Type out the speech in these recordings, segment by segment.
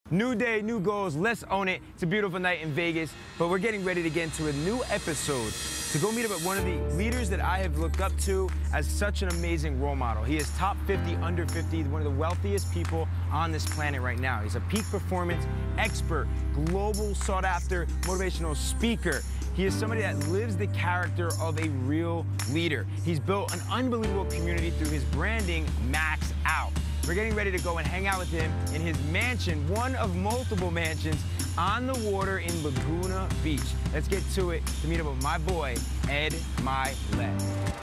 New day, new goals, let's own it. It's a beautiful night in Vegas, but we're getting ready to get into a new episode to go meet up with one of the leaders that I have looked up to as such an amazing role model. He is top 50, under 50, one of the wealthiest people on this planet right now. He's a peak performance expert, global sought after motivational speaker. He is somebody that lives the character of a real leader. He's built an unbelievable community through his branding, Max Out. We're getting ready to go and hang out with him in his mansion, one of multiple mansions on the water in Laguna Beach. Let's get to it to meet up with my boy, Ed Mylett.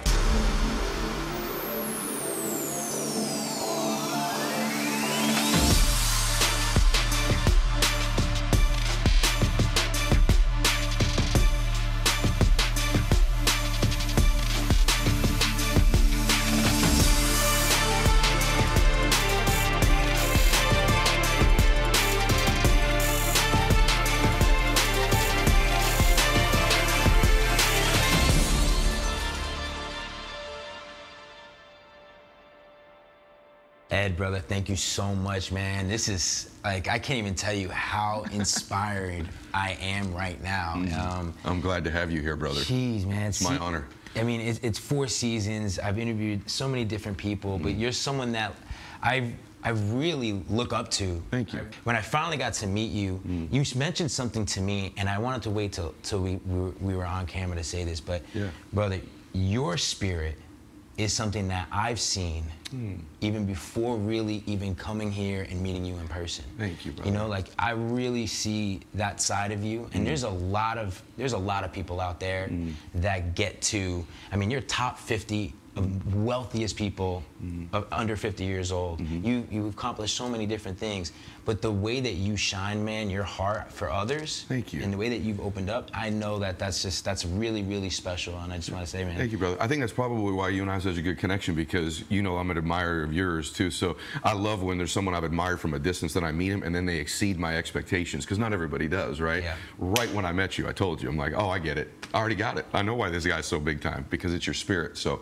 Ed, brother, thank you so much, man. This is, like, I can't even tell you how inspired I am right now. I'm glad to have you here, brother. Jeez, man. It's my honor. I mean, it's 4 seasons. I've interviewed so many different people, but you're someone that I really look up to. Thank you. When I finally got to meet you, you mentioned something to me, and I wanted to wait till we were on camera to say this, but yeah. Brother, your spirit is something that I've seen even before really even coming here and meeting you in person. Thank you, brother. You know, like, I really see that side of you, and there's a lot of people out there that get to, I mean, you're top 50 of wealthiest people of under 50 years old. You've accomplished so many different things, but the way that you shine, man, your heart for others, thank you, and the way that you've opened up, I know that that's really, really special, and I just want to say, man, thank you, brother. I think that's probably why you and I have such a good connection, because you know I'm an admirer of yours too. So I love when there's someone I've admired from a distance, then I meet them and then they exceed my expectations, because not everybody does, right? Yeah. Right when I met you, I told you, I'm like, oh, I get it. I already got it. I know why this guy's so big time, because it's your spirit. So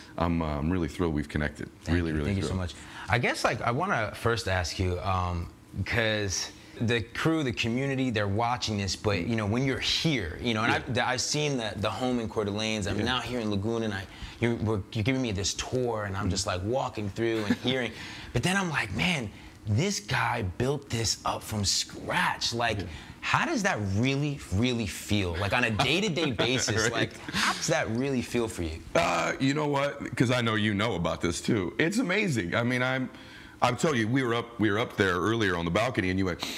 I'm really thrilled we've connected. Really thrilled. Thank you so much. I guess, like, I want to first ask you, because the crew, the community, they're watching this, but, you know, when you're here, you know, and I've seen the home in Coeur d'Alene's. I'm now here in Laguna, and you're giving me this tour, and I'm just, like, walking through and hearing. But then I'm like, man, this guy built this up from scratch. Like, how does that really, really feel? Like, on a day-to-day basis, right. Like, how does that really feel for you? You know what? Because I know you know about this too. It's amazing. I mean, I'm telling you, we were up there earlier on the balcony, and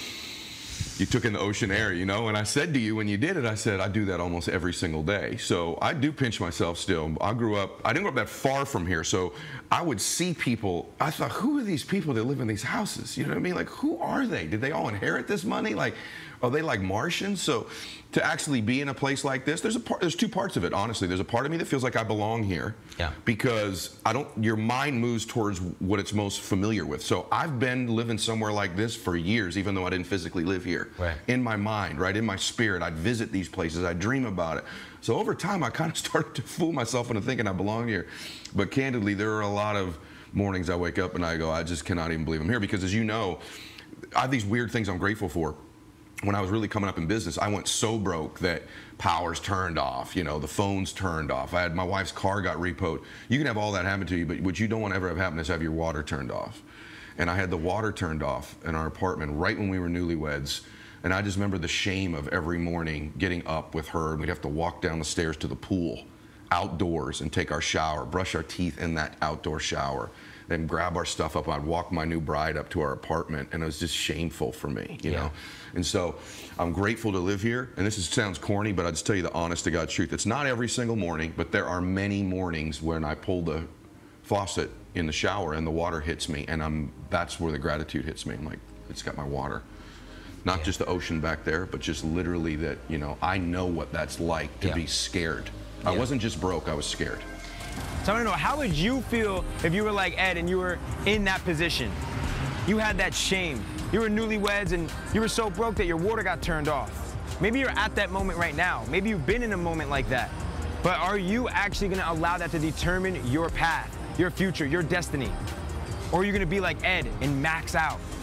you took in the ocean air, you know, and I said to you when you did it, I said, I do that almost every single day. So I do pinch myself still. I didn't grow up that far from here, so I would see people. I thought, who are these people that live in these houses? You know what I mean? Like, who are they? Did they all inherit this money? Like, are they like Martians? So to actually be in a place like this, there's 2 parts of it, honestly. There's a part of me that feels like I belong here. Yeah. Because your mind moves towards what it's most familiar with. So I've been living somewhere like this for years, even though I didn't physically live here. Right. In my mind, right, in my spirit, I'd visit these places, I'd dream about it. So over time, I kind of started to fool myself into thinking I belong here. But candidly, there are a lot of mornings I wake up and I go, I just cannot even believe I'm here. Because as you know, I have these weird things I'm grateful for. When I was really coming up in business, I went so broke that power's turned off, you know, the phone's turned off. My wife's car got repoed. You can have all that happen to you, but what you don't want to ever have happen is have your water turned off. And I had the water turned off in our apartment right when we were newlyweds. And I just remember the shame of every morning getting up with her, and we'd have to walk down the stairs to the pool, outdoors, and take our shower, brush our teeth in that outdoor shower, then grab our stuff up. I'd walk my new bride up to our apartment, and it was just shameful for me, you know? And so I'm grateful to live here, and this sounds corny, but I'll just tell you the honest to God truth. It's not every single morning, but there are many mornings when I pull the faucet in the shower and the water hits me, and that's where the gratitude hits me. I'm like, it's got my water. Not just the ocean back there, but just literally that, you know, I know what that's like to be scared. I wasn't just broke, I was scared. So I want to know, how would you feel if you were like Ed and you were in that position? You had that shame. You were newlyweds and you were so broke that your water got turned off. Maybe you're at that moment right now. Maybe you've been in a moment like that. But are you actually going to allow that to determine your path, your future, your destiny? Or are you going to be like Ed and max out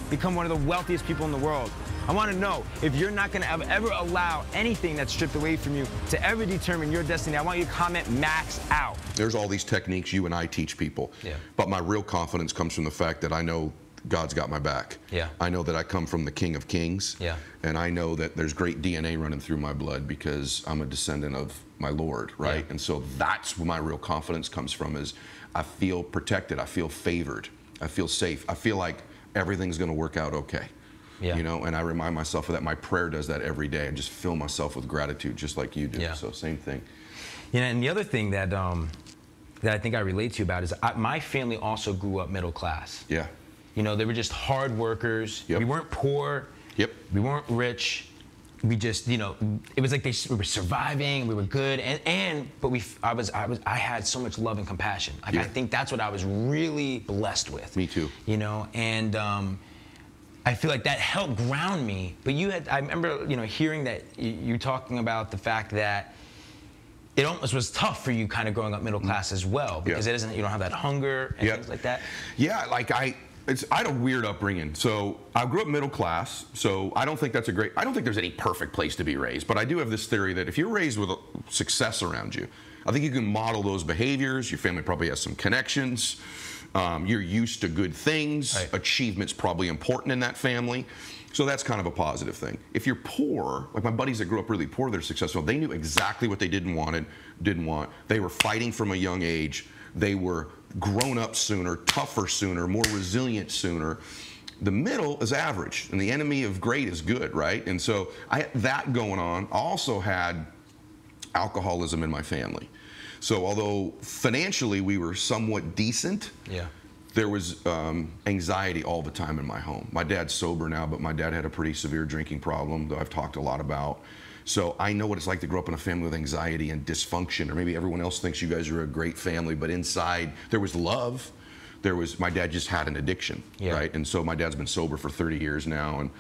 become one of the wealthiest people in the world. I want to know if you're not going to ever allow anything that's stripped away from you to ever determine your destiny. I want you to comment max out. There's all these techniques you and I teach people. Yeah. But my real confidence comes from the fact that I know God's got my back. Yeah. I know that I come from the King of Kings. Yeah. And I know that there's great DNA running through my blood because I'm a descendant of my Lord, right? Yeah. And so that's where my real confidence comes from, is I feel protected, I feel favored, I feel safe, I feel like everything's going to work out okay. Yeah. You know, and I remind myself of that. My prayer does that every day. I just fill myself with gratitude, just like you do. Yeah. So same thing. You know, and the other thing that that I think I relate to you about is my family also grew up middle class. Yeah. You know, they were just hard workers. Yep. We weren't poor. Yep. We weren't rich. We just, you know, it was like we were surviving. We were good, but I had so much love and compassion. Like, Yeah. I think that's what I was really blessed with. Me too. You know, and I feel like that helped ground me. But I remember, you know, hearing that you talking about the fact that it almost was tough for you kind of growing up middle class as well, because Yeah. you don't have that hunger and Yeah. things like that. Yeah, like I had a weird upbringing. So I grew up middle class. So I don't think there's any perfect place to be raised. But I do have this theory that if you're raised with success around you, I think you can model those behaviors. Your family probably has some connections. You're used to good things. Right. Achievement's probably important in that family. So that's kind of a positive thing. If you're poor, like my buddies that grew up really poor, they're successful. They knew exactly what they didn't want. They were fighting from a young age. They were grown up sooner, tougher sooner, more resilient sooner. The middle is average, and the enemy of great is good, right? And so I had that going on. I also had alcoholism in my family. So although financially we were somewhat decent, Yeah. there was anxiety all the time in my home. My dad's sober now, but my dad had a pretty severe drinking problem that I've talked a lot about. So I know what it's like to grow up in a family with anxiety and dysfunction, or maybe everyone else thinks you guys are a great family, but inside there was love. My dad just had an addiction, Yeah. right? And so my dad's been sober for 30 years now,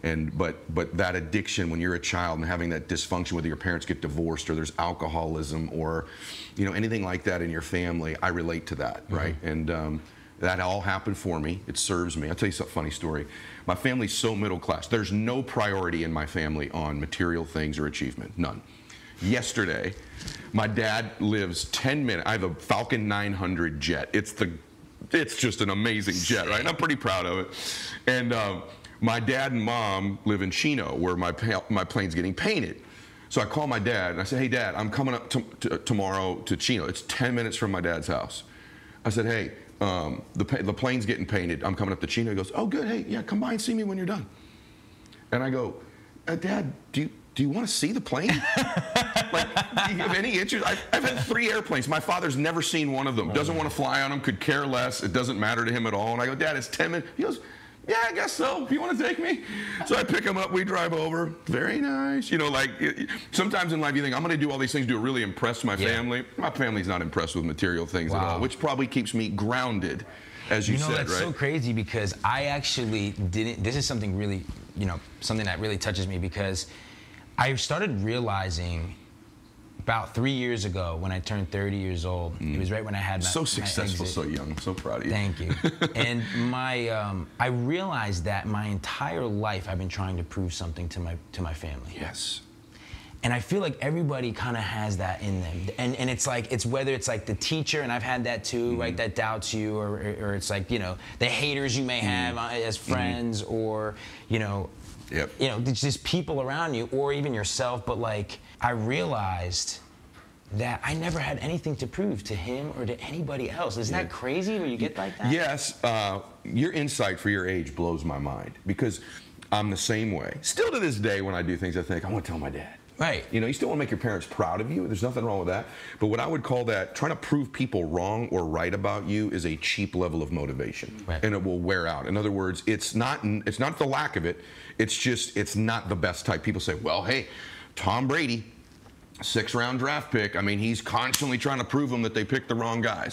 but that addiction, when you're a child and having that dysfunction, whether your parents get divorced or there's alcoholism or, you know, anything like that in your family, I relate to that, right? And that all happened for me. It serves me. I'll tell you a funny story. My family's so middle class. There's no priority in my family on material things or achievement. None. Yesterday, my dad lives 10 minutes. I have a Falcon 900 jet. It's just an amazing jet, right? And I'm pretty proud of it. And my dad and mom live in Chino, where my plane's getting painted. So I call my dad and I say, "Hey, Dad, I'm coming up tomorrow to Chino. It's 10 minutes from my dad's house." I said, "Hey, the plane's getting painted. I'm coming up to Chino." He goes, "Oh, good. Hey, yeah, come by and see me when you're done." And I go, "Dad, do you want to see the plane? Like, do you have any interest?" I've had 3 airplanes. My father's never seen one of them. Doesn't want to fly on them. Could care less. It doesn't matter to him at all. And I go, "Dad, it's 10 minutes." He goes, "Yeah, I guess so. You want to take me?" So I pick him up. We drive over. Very nice. You know, like sometimes in life you think, I'm going to do all these things to really impress my family. My family's not impressed with material things at all, which probably keeps me grounded, as you said, right? That's so crazy, because I actually didn't. This is something really, you know, something that really touches me, because I started realizing about 3 years ago when I turned 30 years old. It was right when I had my So successful, my exit. so young. I'm so proud of you. Thank you. And I realized that my entire life I've been trying to prove something to my family. Yes. And I feel like everybody kind of has that in them. And it's like, whether it's like the teacher, and I've had that too, right, that doubts you, or it's like, you know, the haters you may have as friends, or, you know, Yep. you know, it's just people around you, or even yourself. But like, I realized that I never had anything to prove to him or to anybody else. Isn't that crazy when you get like that? Yes. Your insight for your age blows my mind, because I'm the same way. Still to this day, when I do things, I think, I want to tell my dad. Right. You know, you still want to make your parents proud of you. There's nothing wrong with that. But what I would call that, trying to prove people wrong or right about you, is a cheap level of motivation. Right. And it will wear out. In other words, it's not the lack of it. It's just, it's not the best type. People say, well, hey, Tom Brady, 6th-round draft pick. I mean, he's constantly trying to prove them that they picked the wrong guys.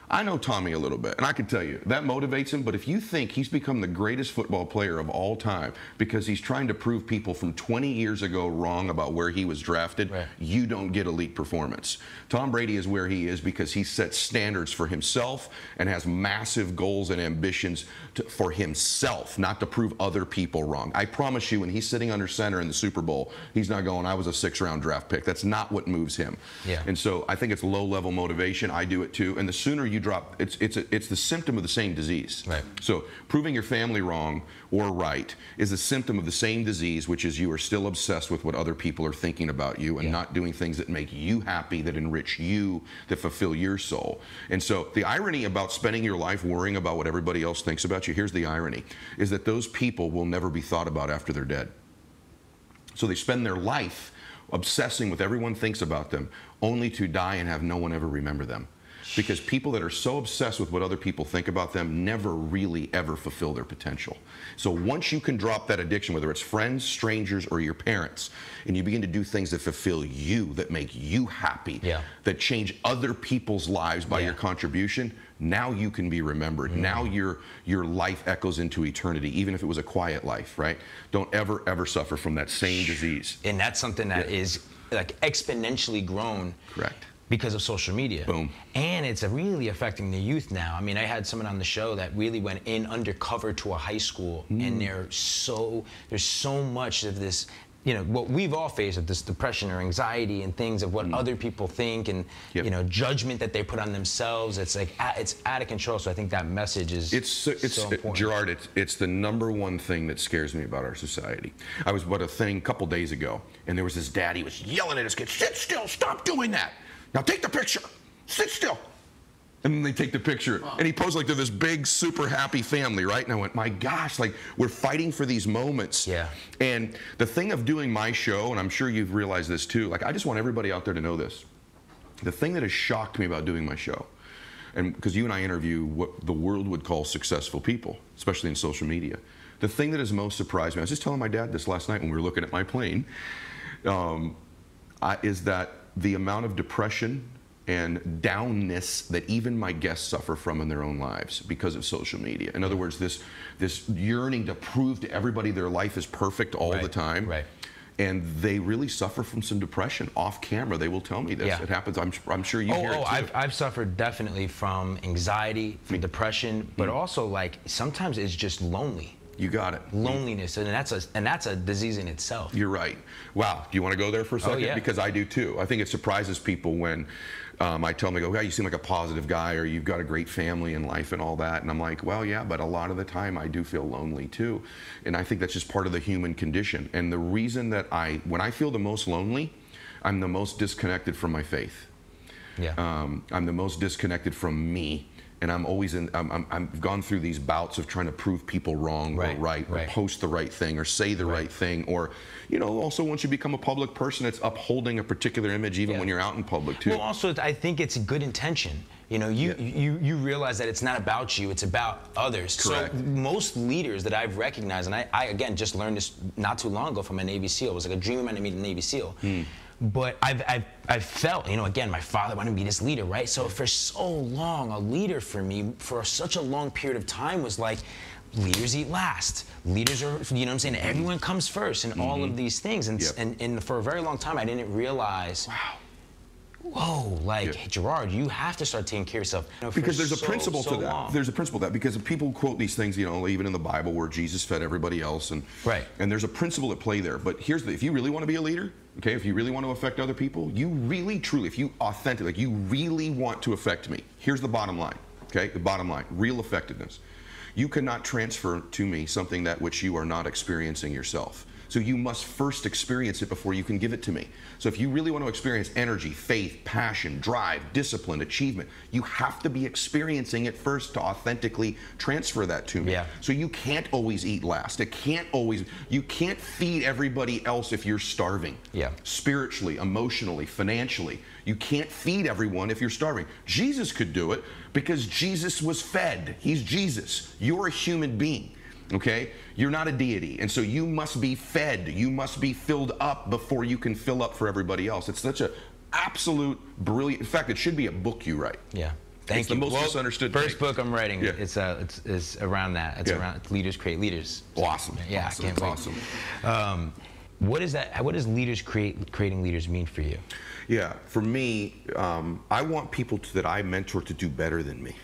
I know Tommy a little bit, and I can tell you, that motivates him, but if you think he's become the greatest football player of all time because he's trying to prove people from 20 years ago wrong about where he was drafted, you don't get elite performance. Tom Brady is where he is because he sets standards for himself and has massive goals and ambitions for himself, not to prove other people wrong. I promise you, when he's sitting under center in the Super Bowl, he's not going, I was a 6th-round draft pick. That's not what moves him. Yeah. And so I think it's low-level motivation. I do it too. And the sooner you drop, it's the symptom of the same disease. Right. So proving your family wrong or right is a symptom of the same disease, which is you are still obsessed with what other people are thinking about you and not doing things that make you happy, that enrich you, that fulfill your soul. And so the irony about spending your life worrying about what everybody else thinks about you, here's the irony, is that those people will never be thought about after they're dead. So they spend their life obsessing with everyone thinks about them, only to die and have no one ever remember them. Because people that are so obsessed with what other people think about them never really ever fulfill their potential. So once you can drop that addiction, whether it's friends, strangers, or your parents, and you begin to do things that fulfill you, that make you happy, that change other people's lives by your contribution, now you can be remembered. Now your life echoes into eternity, even if it was a quiet life, right? Don't ever, ever suffer from that same disease. And that's something that is like exponentially grown. Correct. Because of social media. Boom. And it's really affecting the youth now. I mean, I had someone on the show that really went in undercover to a high school, and there's so much of this, you know, what we've all faced of this depression or anxiety and things of what other people think and, you know, judgment that they put on themselves. It's like, it's out of control. So I think that message is so important. Gerard, it's the #1 thing that scares me about our society. I was at a thing a couple days ago, and there was this dad, he was yelling at his kid, sit still, stop doing that. Now take the picture. Sit still. And then they take the picture. And he posed like they're this big, super happy family, right? And I went, my gosh, like we're fighting for these moments. Yeah. And the thing of doing my show, and I'm sure you've realized this too, like I just want everybody out there to know this. The thing that has shocked me about doing my show, and because you and I interview what the world would call successful people, especially in social media, the thing that has most surprised me, I was just telling my dad this last night when we were looking at my plane, is that the amount of depression and downness that even my guests suffer from in their own lives because of social media. In other words, this yearning to prove to everybody their life is perfect all the time. Right. And they really suffer from some depression off camera. They will tell me this. Yeah. It happens. I'm sure you hear it too. I've suffered definitely from anxiety, from depression, but also like sometimes it's just lonely. You got it. Loneliness, and that's a disease in itself. You're right. Wow. Do you want to go there for a second? Yeah. Because I do too. I think it surprises people when I tell them, I go, "Yeah, you seem like a positive guy, or you've got a great family and life and all that." And I'm like, well, yeah, but a lot of the time I do feel lonely too. And I think that's just part of the human condition. And the reason that when I feel the most lonely, I'm the most disconnected from my faith. Yeah. I'm the most disconnected from me. And I'm always I've gone through these bouts of trying to prove people wrong or right, or post the right thing, or say the right thing, or, you know, also once you become a public person, it's upholding a particular image even when you're out in public too. Well, also I think it's a good intention. You know, you realize that it's not about you, it's about others. Correct. So most leaders that I've recognized, and I again just learned this not too long ago from a Navy SEAL. It was like a dream of mine to meet a Navy SEAL. But I've felt, you know, again, my father wanted to be this leader, right? So for so long, a leader for me, for such a long period of time, was like, leaders eat last. Leaders are, you know what I'm saying? Everyone comes first, and all of these things. And for a very long time, I didn't realize, whoa, like, hey, Gerard, you have to start taking care of yourself. You know, because there's a principle to that. There's a principle to that, because people quote these things, you know, even in the Bible where Jesus fed everybody else, and and there's a principle at play there. But here's if you really want to be a leader, okay, if you really want to affect other people, you really, truly, if you authentic, like you really want to affect me, here's the bottom line, okay, the bottom line, real effectiveness. You cannot transfer to me something that which you are not experiencing yourself. So you must first experience it before you can give it to me. So if you really want to experience energy, faith, passion, drive, discipline, achievement, you have to be experiencing it first to authentically transfer that to me. So you can't always eat last. You can't feed everybody else if you're starving. Spiritually, emotionally, financially. You can't feed everyone if you're starving. Jesus could do it because Jesus was fed. He's Jesus. You're a human being. Okay? You're not a deity. And so you must be fed. You must be filled up before you can fill up for everybody else. It's such an absolute brilliant, in fact, it should be a book you write. Thank it's you. the most misunderstood first thing. book I'm writing, Yeah. it's around that. It's around Leaders Create Leaders. Awesome. Yeah, awesome. I can't wait. Awesome. What is that? What does creating leaders mean for you? Yeah, for me, I want people that I mentor to do better than me.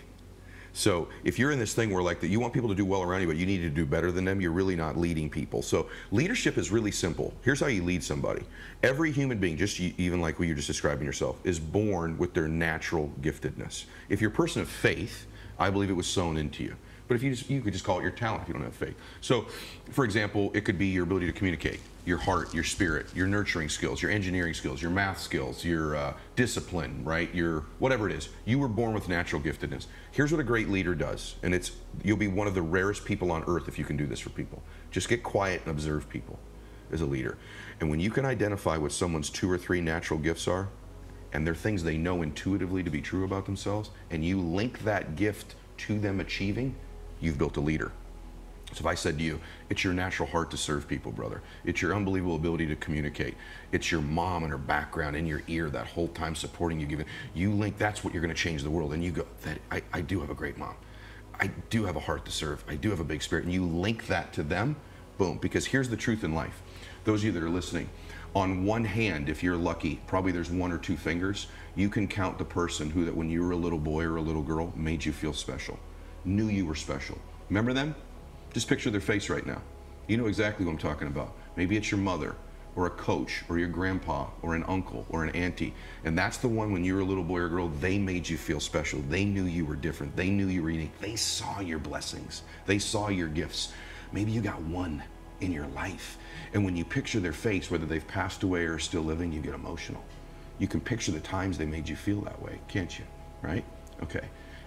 So if you're in this thing where like that, you want people to do well around you, but you need to do better than them, you're really not leading people. So leadership is really simple. Here's how you lead somebody. Every human being, just even like what you're just describing yourself, is born with their natural giftedness. If you're a person of faith, I believe it was sown into you. But if you could just call it your talent if you don't have faith. So, for example, it could be your ability to communicate, your heart, your spirit, your nurturing skills, your engineering skills, your math skills, your discipline, right? Your whatever it is. You were born with natural giftedness. Here's what a great leader does, and you'll be one of the rarest people on earth if you can do this for people. Just get quiet and observe people as a leader. And when you can identify what someone's 2 or 3 natural gifts are, and they're things they know intuitively to be true about themselves, and you link that gift to them achieving, you've built a leader. So if I said to you, it's your natural heart to serve people, brother. It's your unbelievable ability to communicate. It's your mom and her background in your ear that whole time supporting you, giving you link, that's what you're going to change the world. And you go, I do have a great mom. I do have a heart to serve. I do have a big spirit. And you link that to them, boom. Because here's the truth in life. Those of you that are listening, on one hand, if you're lucky, probably there's 1 or 2 fingers, you can count the person who that when you were a little boy or a little girl made you feel special, knew you were special. Remember them? Just picture their face right now. You know exactly what I'm talking about. Maybe it's your mother or a coach or your grandpa or an uncle or an auntie. And that's the one when you were a little boy or girl, they made you feel special. They knew you were different. They knew you were unique. They saw your blessings. They saw your gifts. Maybe you got one in your life. And when you picture their face, whether they've passed away or are still living, you get emotional. You can picture the times they made you feel that way, can't you? Right? Okay.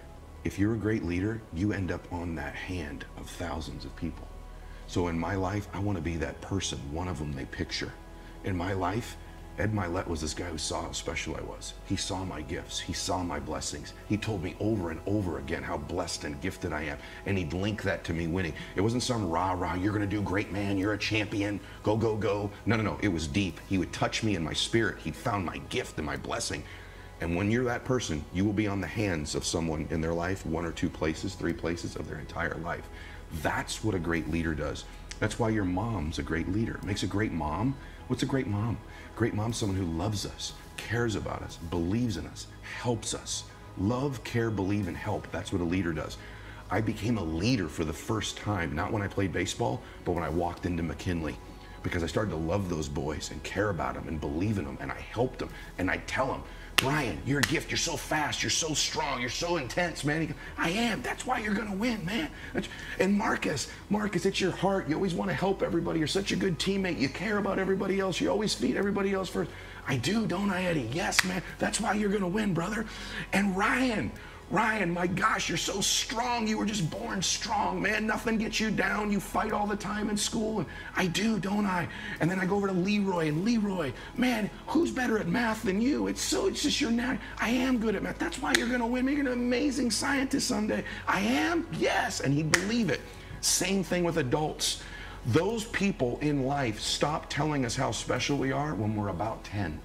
If you're a great leader, you end up on that hand of thousands of people. So in my life, I want to be that person, one of them they picture. In my life, Ed Mylett was this guy who saw how special I was. He saw my gifts. He saw my blessings. He told me over and over again how blessed and gifted I am. And he'd link that to me winning. It wasn't some rah-rah, you're going to do great, man, you're a champion, go, go, go. No, no, no, it was deep. He would touch me in my spirit. He'd found my gift and my blessing. And when you're that person, you will be on the hands of someone in their life, 1 or 2 places, 3 places of their entire life. That's what a great leader does. That's why your mom's a great leader. It makes a great mom. What's a great mom? Great mom's someone who loves us, cares about us, believes in us, helps us. Love, care, believe, and help. That's what a leader does. I became a leader for the first time, not when I played baseball, but when I walked into McKinley. Because I started to love those boys and care about them and believe in them, and I helped them. And I tell them, Brian, you're a gift. You're so fast. You're so strong. You're so intense, man. He goes, I am. That's why you're going to win, man. And Marcus, it's your heart. You always want to help everybody. You're such a good teammate. You care about everybody else. You always feed everybody else first. I do, don't I, Eddie? Yes, man. That's why you're going to win, brother. And Ryan, my gosh, you're so strong. You were just born strong, man. Nothing gets you down. You fight all the time in school. And I do, don't I? And then I go over to Leroy, and Leroy, man, who's better at math than you? It's just your knack. I am good at math. That's why you're going to win. You're an amazing scientist someday. I am? Yes. And he'd believe it. Same thing with adults. Those people in life stop telling us how special we are when we're about 10.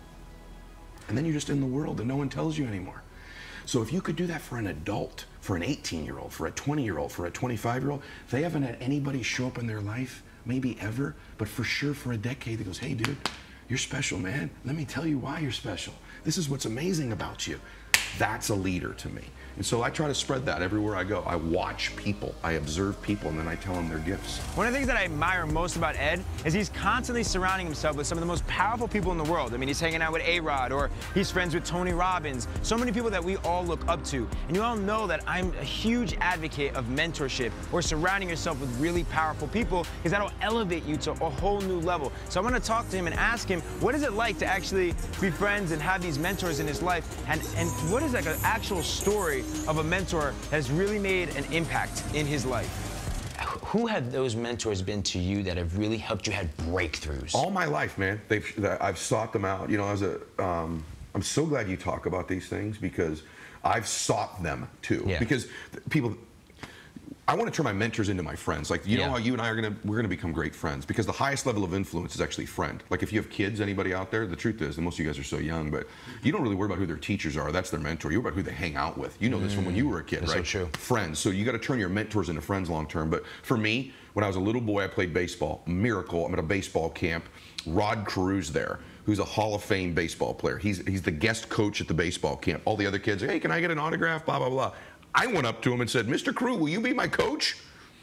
And then you're just in the world and no one tells you anymore. So if you could do that for an adult, for an 18-year-old, for a 20-year-old, for a 25-year-old, they haven't had anybody show up in their life, maybe ever, but for sure for a decade that goes, hey, dude, you're special, man. Let me tell you why you're special. This is what's amazing about you. That's a leader to me. And so I try to spread that everywhere I go. I watch people, I observe people, and then I tell them their gifts. One of the things that I admire most about Ed is he's constantly surrounding himself with some of the most powerful people in the world. I mean, he's hanging out with A-Rod, or he's friends with Tony Robbins. So many people that we all look up to. And you all know that I'm a huge advocate of mentorship, or surrounding yourself with really powerful people, because that'll elevate you to a whole new level. So I'm going to talk to him and ask him, what is it like to actually be friends and have these mentors in his life? And what is like an actual story of a mentor that has really made an impact in his life? Who have those mentors been to you that have really helped you have breakthroughs? All my life, man. I've sought them out. You know, I'm so glad you talk about these things because I've sought them too. Yeah. Because people, I want to turn my mentors into my friends. Like, you know how you and I are we're gonna become great friends, because the highest level of influence is actually friend. Like, if you have kids, anybody out there, the truth is, and most of you guys are so young, but you don't really worry about who their teachers are. That's their mentor. You worry about who they hang out with. You know this from when you were a kid, right? That's so true. Friends. So you got to turn your mentors into friends long term. But for me, when I was a little boy, I played baseball. Miracle. I'm at a baseball camp. Rod Carew's there, who's a Hall of Fame baseball player. He's the guest coach at the baseball camp. All the other kids are, hey, can I get an autograph? Blah, blah, blah. I went up to him and said, Mr. Carew, will you be my coach?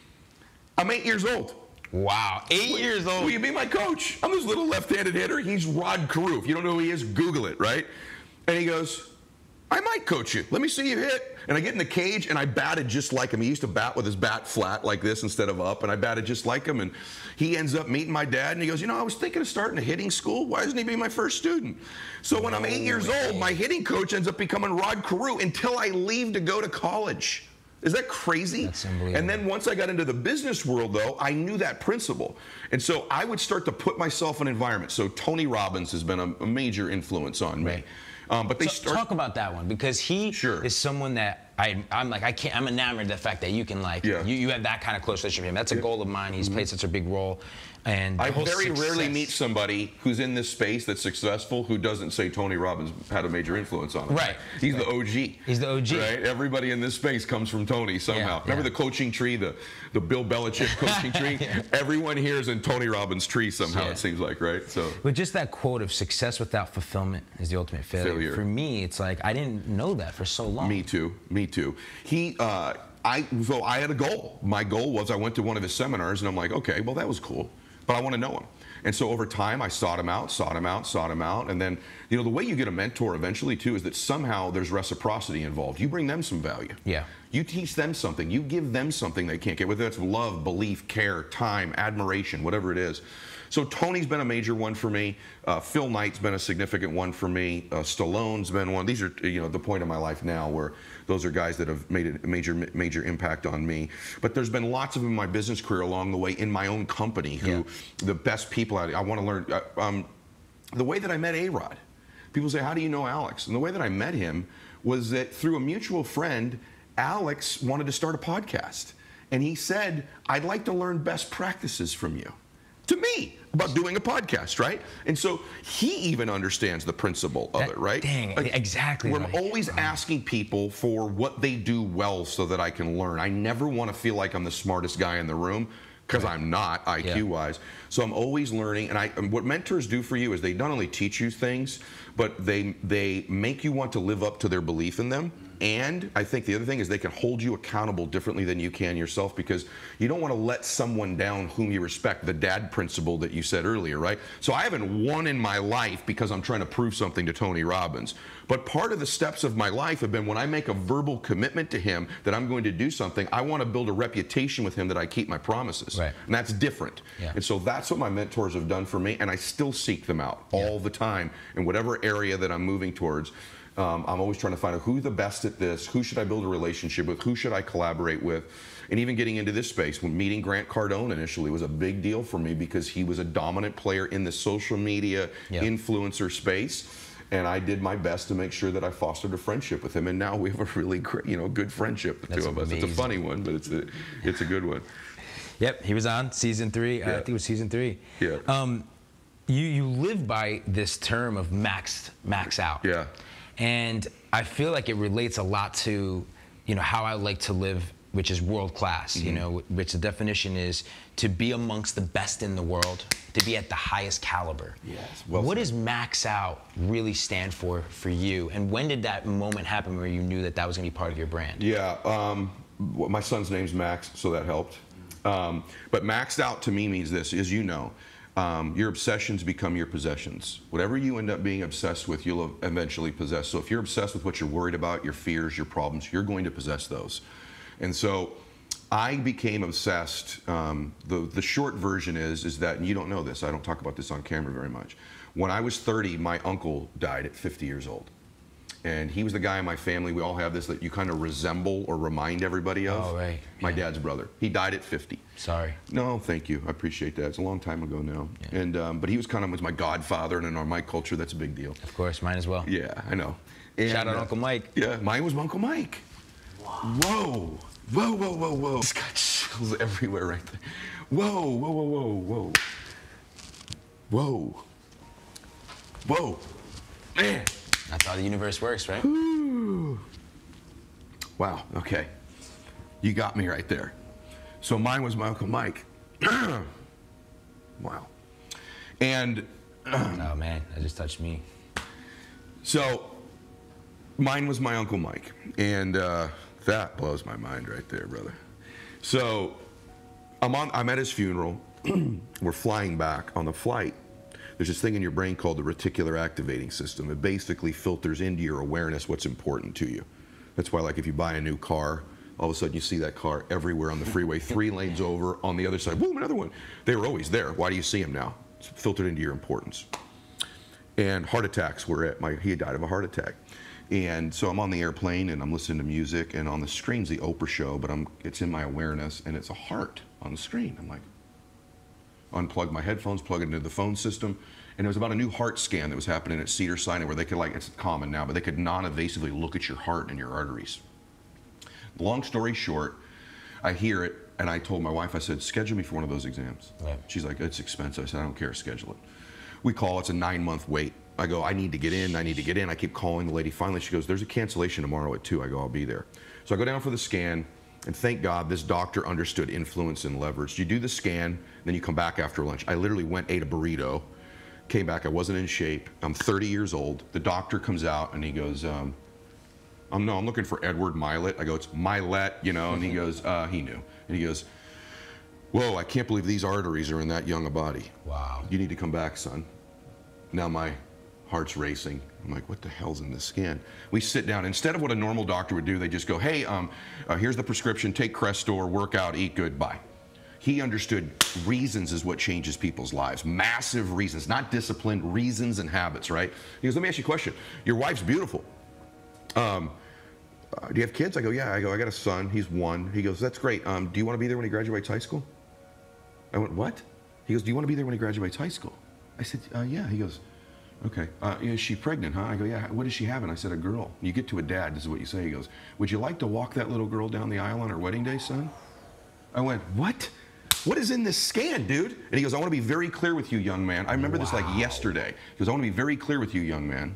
I'm 8 years old. Wow, 8 years old. Will you be my coach? I'm this little left-handed hitter. He's Rod Carew. If you don't know who he is, Google it, right? And he goes, I might coach you. Let me see you hit. And I get in the cage, and I batted just like him. He used to bat with his bat flat like this instead of up, and I batted just like him. And he ends up meeting my dad, and he goes, you know, I was thinking of starting a hitting school. Why doesn't he be my first student? So when I'm 8 years old, my hitting coach ends up becoming Rod Carew until I leave to go to college. Is that crazy? That's unbelievable. And then once I got into the business world, though, I knew that principle. And so I would start to put myself in environments. So Tony Robbins has been a major influence on me. But they talk about that one, because he is someone that I'm like, I'm enamored of the fact that you can, like, you have that kind of close relationship with him. That's a goal of mine. He's played such a big role. And I very rarely meet somebody who's in this space that's successful who doesn't say Tony Robbins had a major influence on him. Right. He's the OG. He's the OG. Right? Everybody in this space comes from Tony somehow. Remember the coaching tree, the Bill Belichick coaching tree? Everyone here is in Tony Robbins' tree somehow, it seems like, right? So. But just that quote of success without fulfillment is the ultimate failure. For me, it's like, I didn't know that for so long. Me too. Me too. So I had a goal. My goal was I went to one of his seminars, and I'm like, okay, well, that was cool, but I want to know him. And so over time, I sought him out, and then, you know, the way you get a mentor eventually, too, is that somehow there's reciprocity involved. You bring them some value. Yeah. You teach them something. You give them something they can't get, whether that's love, belief, care, time, admiration, whatever it is. So Tony's been a major one for me. Phil Knight's been a significant one for me. Stallone's been one. These are, you know, the point of my life now where those are guys that have made a major impact on me. But there's been lots of them in my business career along the way in my own company who the best people I want to learn. The way that I met A-Rod, people say, how do you know Alex? And the way that I met him was that through a mutual friend, Alex wanted to start a podcast. And he said, I'd like to learn best practices from you. To me, about doing a podcast, right? And so he even understands the principle of it, right? Dang, like, exactly. I'm always asking people for what they do well so that I can learn. I never want to feel like I'm the smartest guy in the room, because I'm not, IQ-wise. So I'm always learning, and what mentors do for you is they not only teach you things, but they make you want to live up to their belief in them. And I think the other thing is they can hold you accountable differently than you can yourself, because you don't want to let someone down whom you respect, the dad principle that you said earlier, right? So I haven't won in my life because I'm trying to prove something to Tony Robbins. But part of the steps of my life have been when I make a verbal commitment to him that I'm going to do something, I want to build a reputation with him that I keep my promises. Right. And that's different. Yeah. And so that's what my mentors have done for me, and I still seek them out all the time in whatever area that I'm moving towards. I'm always trying to find out who's the best at this, who should I build a relationship with, who should I collaborate with, and even getting into this space. When meeting Grant Cardone initially was a big deal for me because he was a dominant player in the social media influencer space, and I did my best to make sure that I fostered a friendship with him, and now we have a really great, good friendship, the two of us. It's a funny one, but it's a good one. Yep, he was on season 3. I think it was season 3. Yeah. You live by this term of max out. Yeah. And I feel like it relates a lot to, how I like to live, which is world class, which the definition is to be amongst the best in the world, to be at the highest caliber. Yes. Well what does max out really stand for you? And when did that moment happen where you knew that that was going to be part of your brand? Yeah. My son's name's Max, so that helped. But maxed out to me means this, as you know. Your obsessions become your possessions. Whatever you end up being obsessed with, you'll eventually possess. So if you're obsessed with what you're worried about, your fears, your problems, you're going to possess those. And so I became obsessed. The short version is that, and you don't know this, I don't talk about this on camera very much. When I was 30, my uncle died at 50 years old. And he was the guy in my family, we all have this, that you kind of resemble or remind everybody of. Oh, right. My dad's brother. He died at 50. Sorry. No, thank you. I appreciate that. It's a long time ago now. Yeah. And but he was was my godfather, and in my culture, that's a big deal. Of course, mine as well. Yeah, I know. And, shout out Uncle Mike. Yeah, mine was Uncle Mike. Whoa. Whoa, whoa, whoa, whoa. It's got chills everywhere right there. Whoa, whoa, whoa, whoa, whoa. Whoa. Whoa. Man. That's how the universe works, right? Ooh. Wow, okay. You got me right there. So mine was my Uncle Mike. Wow. And oh man, that just touched me. So mine was my Uncle Mike, and that blows my mind right there, brother. So I'm at his funeral. We're flying back. On the flight, there's this thing in your brain called the reticular activating system. It basically filters into your awareness what's important to you. That's why, like, if you buy a new car, all of a sudden you see that car everywhere on the freeway, 3 lanes over, on the other side, boom, another one. They were always there. Why do you see them now? It's filtered into your importance. And heart attacks were he died of a heart attack. And so I'm on the airplane and I'm listening to music, and on the screen's the Oprah show, but it's in my awareness, and it's a heart on the screen. I'm like, unplug my headphones, plug it into the phone system, and it was about a new heart scan that was happening at Cedars-Sinai, where they could, like, it's common now, but they could non-invasively look at your heart and your arteries. Long story short, I hear it, and I told my wife, I said, schedule me for one of those exams. Right. She's like, it's expensive. I said, I don't care, schedule it. We call, it's a 9-month wait. I go, I need to get in, I need to get in. I keep calling the lady. Finally, she goes, there's a cancellation tomorrow at 2. I go, I'll be there. So I go down for the scan, and thank God this doctor understood influence and leverage. You do the scan, then you come back after lunch. I literally went, ate a burrito, came back, I wasn't in shape. I'm 30 years old. The doctor comes out, and he goes, no, I'm looking for Ed Mylett. I go, it's Mylett, you know, and he goes, he knew. And he goes, whoa, I can't believe these arteries are in that young a body. Wow. You need to come back, son. Now my heart's racing. I'm like, what the hell's in this scan? We sit down. Instead of what a normal doctor would do, they just go, hey, here's the prescription, take Crestor, work out, eat good, bye. He understood reasons is what changes people's lives. Massive reasons, not discipline, reasons and habits, right? He goes, let me ask you a question. Your wife's beautiful. Do you have kids? I go, yeah. I go, I got a son. He's 1. He goes, that's great. Do you want to be there when he graduates high school? I went, what? He goes, do you want to be there when he graduates high school? I said, yeah. He goes, okay. Is she pregnant, huh? I go, yeah. What is she having? I said, a girl. You get to a dad, this is what you say. He goes, would you like to walk that little girl down the aisle on her wedding day, son? I went, what? What is in this scan, dude? And he goes, I want to be very clear with you, young man. I remember this like yesterday. He goes, I want to be very clear with you, young man.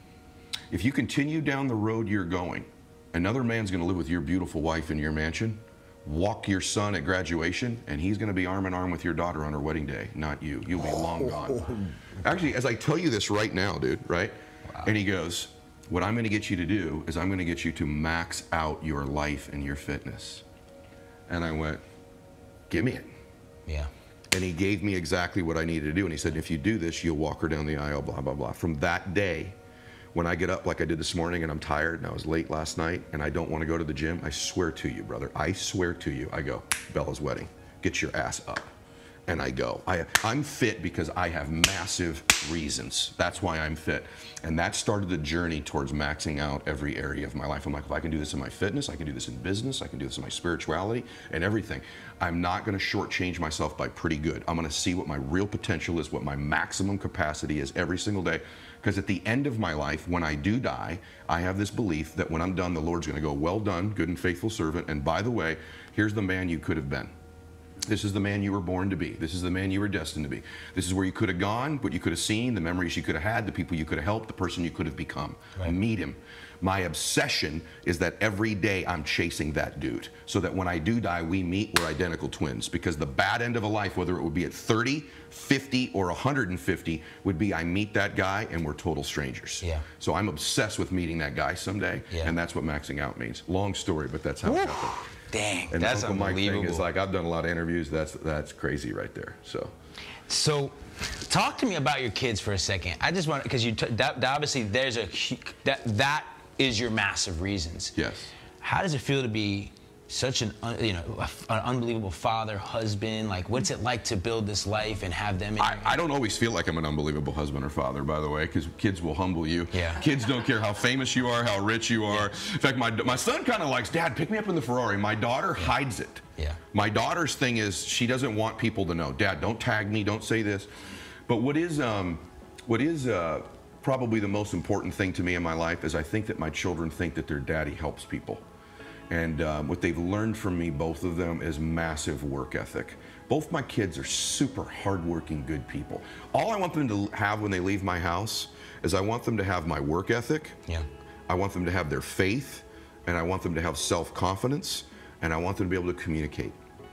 If you continue down the road you're going, another man's going to live with your beautiful wife in your mansion, walk your son at graduation, and he's going to be arm in arm with your daughter on her wedding day, not you. You'll be long gone. Actually, as I tell you this right now, dude, right? Wow. And he goes, what I'm going to get you to do is I'm going to get you to max out your life and your fitness. And I went, give me it. Yeah. And he gave me exactly what I needed to do. And he said, if you do this, you'll walk her down the aisle, blah, blah, blah. From that day, when I get up like I did this morning and I'm tired and I was late last night and I don't want to go to the gym, I swear to you, brother, I swear to you, I go, Bella's wedding, get your ass up. And I go. I'm fit because I have massive reasons. That's why I'm fit. And that started the journey towards maxing out every area of my life. I'm like, if I can do this in my fitness, I can do this in business, I can do this in my spirituality and everything. I'm not going to shortchange myself by pretty good. I'm going to see what my real potential is, what my maximum capacity is every single day. Because at the end of my life, when I do die, I have this belief that when I'm done, the Lord's going to go, well done, good and faithful servant. And by the way, here's the man you could have been. This is the man you were born to be. This is the man you were destined to be. This is where you could have gone, what you could have seen, the memories you could have had, the people you could have helped, the person you could have become. Right. Meet him. My obsession is that every day I'm chasing that dude, so that when I do die, we meet, we're identical twins. Because the bad end of a life, whether it would be at 30, 50, or 150, would be I meet that guy and we're total strangers. Yeah. So I'm obsessed with meeting that guy someday, and that's what maxing out means. Long story, but that's how it happened. Dang, and that's Uncle unbelievable. Mike thing is like, I've done a lot of interviews. That's crazy right there. So talk to me about your kids for a second. I just want, because that obviously there's that is your massive reasons. Yes. How does it feel to be such an an unbelievable father, husband? Like, what's it like to build this life and have them in I don't always feel like I'm an unbelievable husband or father, by the way, because kids will humble you. Yeah. Kids don't care how famous you are, how rich you are. Yeah. In fact, my son kind of likes, Dad, pick me up in the Ferrari. My daughter hides it. Yeah. My daughter's thing is she doesn't want people to know. Dad, don't tag me, don't say this. But what is probably the most important thing to me in my life is I think that my children think that their daddy helps people. And what they've learned from me, both of them, is massive work ethic. Both my kids are super hardworking, good people. All I want them to have when they leave my house is I want them to have my work ethic. Yeah. I want them to have their faith, and I want them to have self-confidence, and I want them to be able to communicate.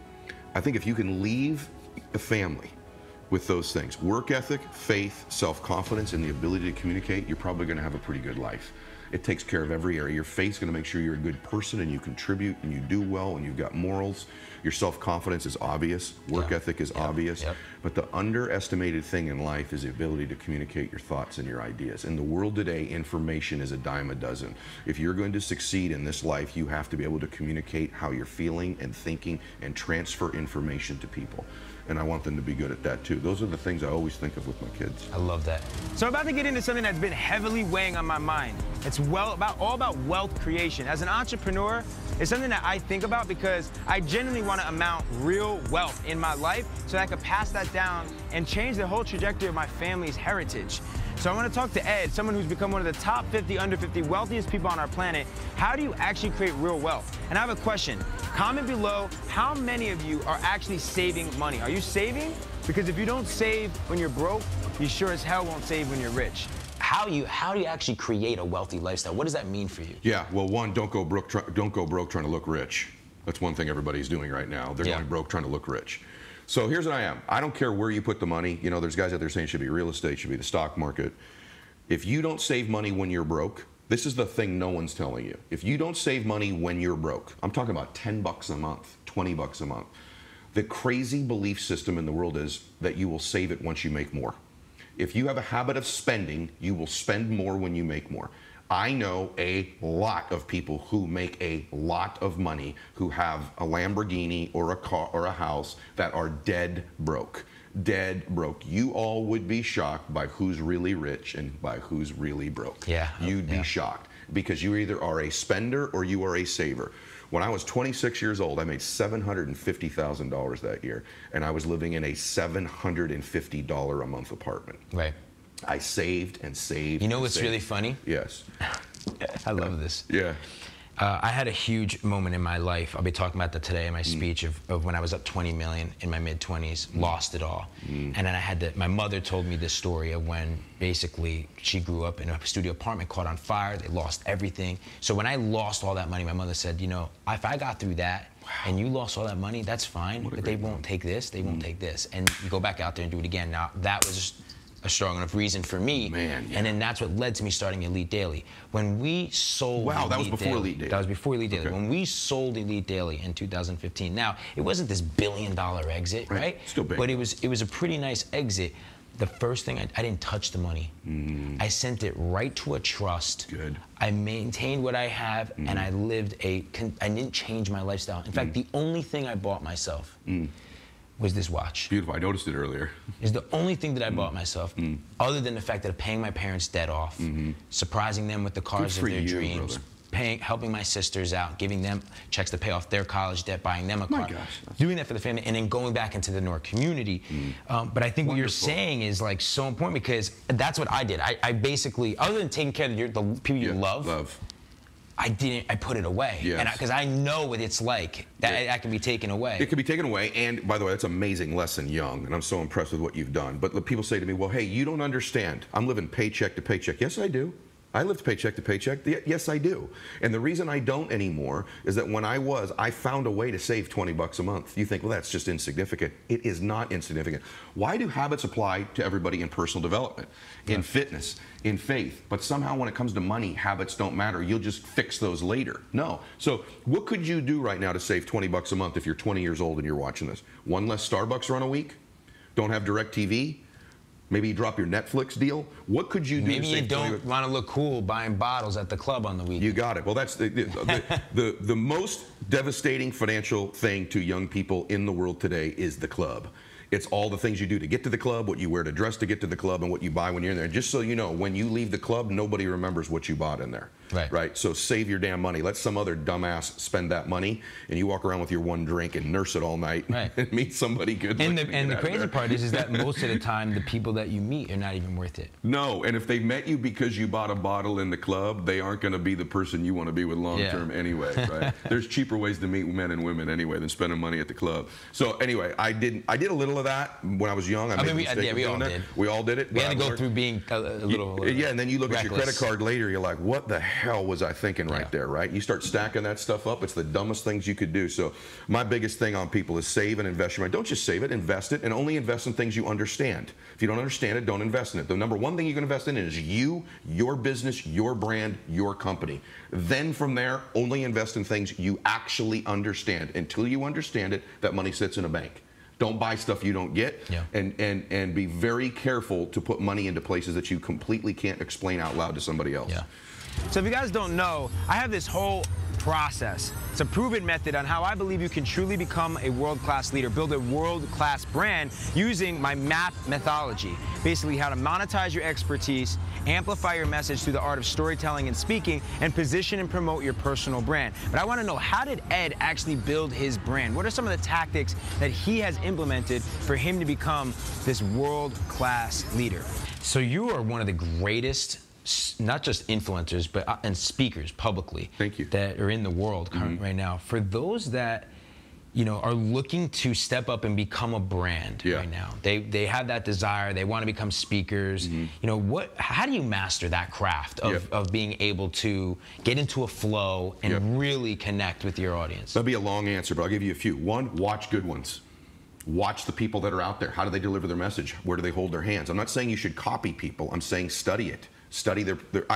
I think if you can leave a family with those things, work ethic, faith, self-confidence, and the ability to communicate, you're probably going to have a pretty good life. It takes care of every area. Your faith's going to make sure you're a good person and you contribute and you do well and you've got morals. Your self-confidence is obvious. Work ethic is obvious. But the underestimated thing in life is the ability to communicate your thoughts and your ideas. In the world today, information is a dime a dozen. If you're going to succeed in this life, you have to be able to communicate how you're feeling and thinking and transfer information to people. And I want them to be good at that too. Those are the things I always think of with my kids. I love that. So I'm about to get into something that's been heavily weighing on my mind. It's all about wealth creation. As an entrepreneur, it's something that I think about because I genuinely want to amount real wealth in my life so that I could pass that down and change the whole trajectory of my family's heritage. So I want to talk to Ed, someone who's become one of the top 50 under 50 wealthiest people on our planet. How do you actually create real wealth? And I have a question. Comment below, how many of you are actually saving money? Are you saving? Because if you don't save when you're broke, you sure as hell won't save when you're rich. How do you actually create a wealthy lifestyle? What does that mean for you? Yeah, well, one, don't go broke trying to look rich. That's one thing everybody's doing right now. They're going broke trying to look rich. So here's what I am. I don't care where you put the money. You know, there's guys out there saying it should be real estate, should be the stock market. If you don't save money when you're broke, this is the thing no one's telling you. If you don't save money when you're broke, I'm talking about 10 bucks a month, 20 bucks a month. The crazy belief system in the world is that you will save it once you make more. If you have a habit of spending, you will spend more when you make more. I know a lot of people who make a lot of money who have a Lamborghini or a car or a house that are dead broke. Dead broke. You all would be shocked by who's really rich and by who's really broke. Yeah. You'd be shocked because you either are a spender or you are a saver. When I was 26 years old, I made $750,000 that year, and I was living in a $750 a month apartment. Right. I saved and saved. You know what's really funny? Yes. I love this. Yeah. I had a huge moment in my life. I'll be talking about that today in my speech of when I was up 20 million in my mid-20s, lost it all. And then I had my mother told me this story of when basically she grew up in a studio apartment, caught on fire, they lost everything. So when I lost all that money, my mother said, you know, if I got through that and you lost all that money, that's fine, but they won't take this, they won't take this. And you go back out there and do it again. Now, that was a strong enough reason for me. Man, and then that's what led to me starting Elite Daily. When we sold that was before Elite Daily. That was before Elite Daily. Okay. When we sold Elite Daily in 2015, now, it wasn't this billion-dollar exit, right? Still big. But it was a pretty nice exit. The first thing, I didn't touch the money. I sent it right to a trust. Good. I maintained what I have, and I lived I didn't change my lifestyle. In fact, the only thing I bought myself was this watch. Beautiful. I noticed it earlier. Is the only thing that I bought myself, other than the fact that of paying my parents' debt off, surprising them with the cars of their dreams, helping my sisters out, giving them checks to pay off their college debt, buying them a car, doing that for the family, and then going back into the North community. But I think what you're saying is like so important because that's what I did. I basically, other than taking care of the people you love. I put it away. Yes. Because I know what it's like. That can be taken away. It can be taken away, and by the way, that's an amazing lesson, young, and I'm so impressed with what you've done. But the people say to me, well, hey, you don't understand. I'm living paycheck to paycheck. Yes, I do. I lived paycheck to paycheck. Yes, I do. And the reason I don't anymore is that when I found a way to save 20 bucks a month. You think, well, that's just insignificant. It is not insignificant. Why do habits apply to everybody in personal development, in fitness, in faith? But somehow when it comes to money, habits don't matter. You'll just fix those later. No. So what could you do right now to save 20 bucks a month if you're 20 years old and you're watching this? One less Starbucks run a week? Don't have DirecTV? Maybe you drop your Netflix deal. What could you do? Maybe you don't want to look cool buying bottles at the club on the weekend. You got it. Well, that's the most devastating financial thing to young people in the world today is the club. It's all the things you do to get to the club, what you wear to dress to get to the club, and what you buy when you're in there. And just so you know, when you leave the club, nobody remembers what you bought in there. Right? So save your damn money. Let some other dumbass spend that money, and you walk around with your one drink and nurse it all night and meet somebody good. And the crazy part is that most of the time, the people that you meet are not even worth it. No, and if they met you because you bought a bottle in the club, they aren't going to be the person you want to be with long term anyway, right? There's cheaper ways to meet men and women anyway than spending money at the club. So anyway, I did a little of that when I was young. I mean, we all did. We all did it. We had to go through being a little yeah, and then you look at your credit card later, you're like, what the hell was I thinking right there, right? You start stacking that stuff up. It's the dumbest things you could do. So my biggest thing on people is save and invest your money. Don't just save it, invest it, and only invest in things you understand. If you don't understand it, don't invest in it. The number one thing you can invest in is you, your business, your brand, your company. Then from there, only invest in things you actually understand. Until you understand it, that money sits in a bank. Don't buy stuff you don't get, and be very careful to put money into places that you completely can't explain out loud to somebody else. So if you guys don't know, I have this whole process. It's a proven method on how I believe you can truly become a world-class leader, build a world-class brand using my math methodology. Basically how to monetize your expertise, amplify your message through the art of storytelling and speaking, and position and promote your personal brand. But I want to know, how did Ed actually build his brand? What are some of the tactics that he has implemented for him to become this world-class leader? So you are one of the greatest, not just influencers, but and speakers publicly that are in the world right now. For those that are looking to step up and become a brand right now, they have that desire, they want to become speakers. How do you master that craft of being able to get into a flow and really connect with your audience? That'll be a long answer, but I'll give you a few. One, watch good ones. Watch the people that are out there. How do they deliver their message? Where do they hold their hands? I'm not saying you should copy people. I'm saying study it. Study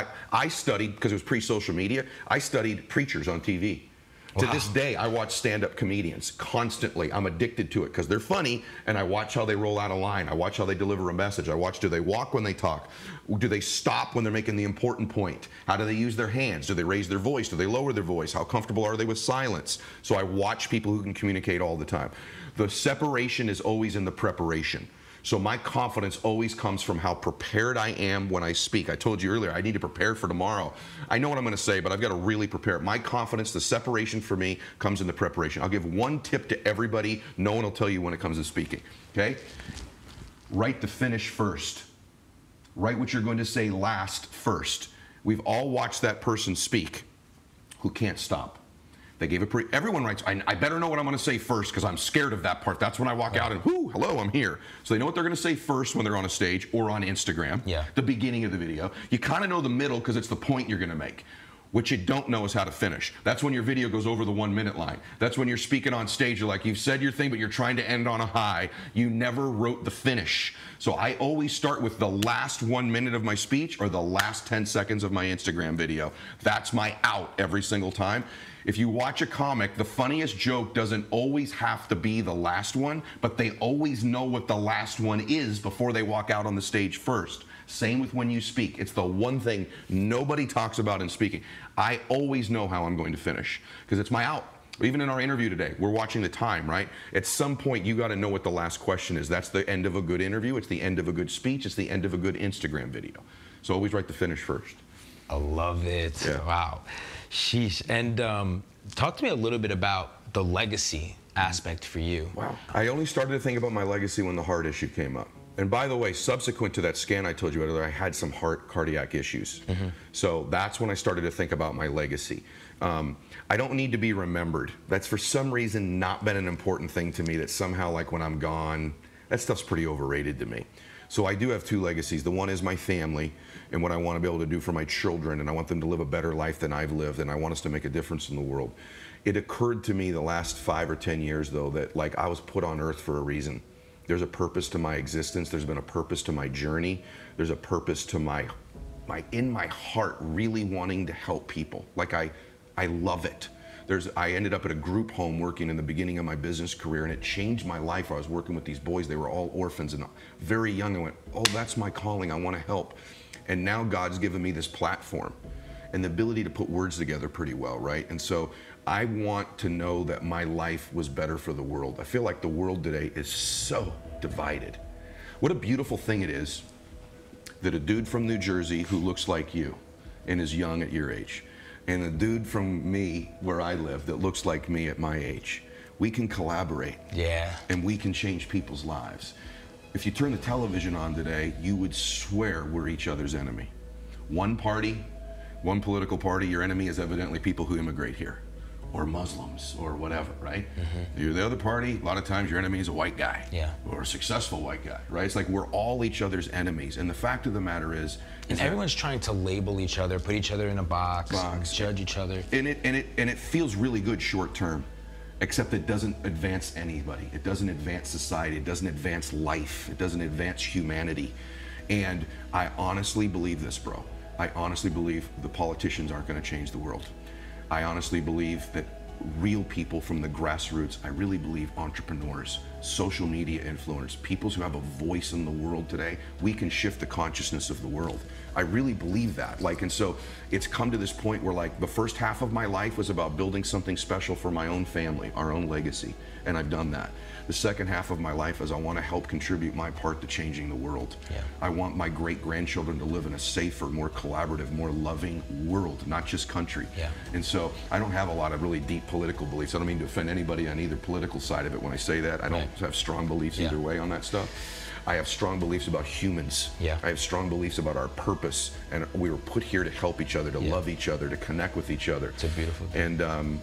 I studied, because it was pre-social media, I studied preachers on TV. To this day, I watch stand-up comedians constantly. I'm addicted to it because they're funny, and I watch how they roll out a line. I watch how they deliver a message. I watch, do they walk when they talk? Do they stop when they're making the important point? How do they use their hands? Do they raise their voice? Do they lower their voice? How comfortable are they with silence? So I watch people who can communicate all the time. The separation is always in the preparation. So my confidence always comes from how prepared I am when I speak. I told you earlier, I need to prepare for tomorrow. I know what I'm going to say, but I've got to really prepare. My confidence, the separation for me, comes in the preparation. I'll give one tip to everybody. No one will tell you when it comes to speaking. Okay? Write the finish first. Write what you're going to say last first. We've all watched that person speak who can't stop. They gave a everyone writes, I better know what I'm going to say first because I'm scared of that part. That's when I walk out and, whoo, hello, I'm here. So they know what they're going to say first when they're on a stage or on Instagram, the beginning of the video. You kind of know the middle because it's the point you're going to make. What you don't know is how to finish. That's when your video goes over the 1 minute line. That's when you're speaking on stage. You're like, you've said your thing, but you're trying to end on a high. You never wrote the finish. So I always start with the last 1 minute of my speech or the last 10 seconds of my Instagram video. That's my out every single time. If you watch a comic, the funniest joke doesn't always have to be the last one, but they always know what the last one is before they walk out on the stage first. Same with when you speak. It's the one thing nobody talks about in speaking. I always know how I'm going to finish because it's my out. Even in our interview today, we're watching the time, right? At some point, you got to know what the last question is. That's the end of a good interview. It's the end of a good speech. It's the end of a good Instagram video. So always write the finish first. I love it. Wow. Sheesh. And talk to me a little bit about the legacy aspect for you. Wow. I only started to think about my legacy when the heart issue came up. And by the way, subsequent to that scan I told you earlier, I had some cardiac issues. So that's when I started to think about my legacy. I don't need to be remembered. That's for some reason not been an important thing to me, that somehow like when I'm gone, that stuff's pretty overrated to me. So I do have two legacies. The one is my family and what I want to be able to do for my children, and I want them to live a better life than I've lived, and I want us to make a difference in the world. It occurred to me the last 5 or 10 years, though, that like I was put on earth for a reason. There's a purpose to my existence. There's been a purpose to my journey. There's a purpose to my in my heart really wanting to help people. Like I love it. I ended up at a group home working in the beginning of my business career, and it changed my life. I was working with these boys. They were all orphans, and very young I went, oh, that's my calling. I want to help. And now God's given me this platform and the ability to put words together pretty well, right? And so I want to know that my life was better for the world. I feel like the world today is so divided. What a beautiful thing it is that a dude from New Jersey who looks like you and is young at your age, and a dude from me where I live that looks like me at my age, we can collaborate. Yeah. And we can change people's lives. If you turn the television on today, you would swear we're each other's enemy. One party, one political party, your enemy is evidently people who immigrate here, or Muslims, or whatever, right? You're the other party, a lot of times your enemy is a white guy, or a successful white guy, right? It's like we're all each other's enemies. And the fact of the matter is everyone's trying to label each other, put each other in a box. Judge each other. And it feels really good short term, except it doesn't advance anybody. It doesn't advance society. It doesn't advance life. It doesn't advance humanity. And I honestly believe this, bro. I honestly believe the politicians aren't going to change the world. I honestly believe that real people from the grassroots, I really believe entrepreneurs, social media influencers, people who have a voice in the world today, we can shift the consciousness of the world. I really believe that. And so it's come to this point where the first half of my life was about building something special for my own family, our own legacy, and I've done that. The second half of my life is I want to help contribute my part to changing the world. I want my great-grandchildren to live in a safer, more collaborative, more loving world, not just country. And so I don't have a lot of really deep political beliefs. I don't mean to offend anybody on either political side of it when I say that. I don't have strong beliefs either way on that stuff. I have strong beliefs about humans. I have strong beliefs about our purpose, and we were put here to help each other, to love each other, to connect with each other. It's a beautiful thing. And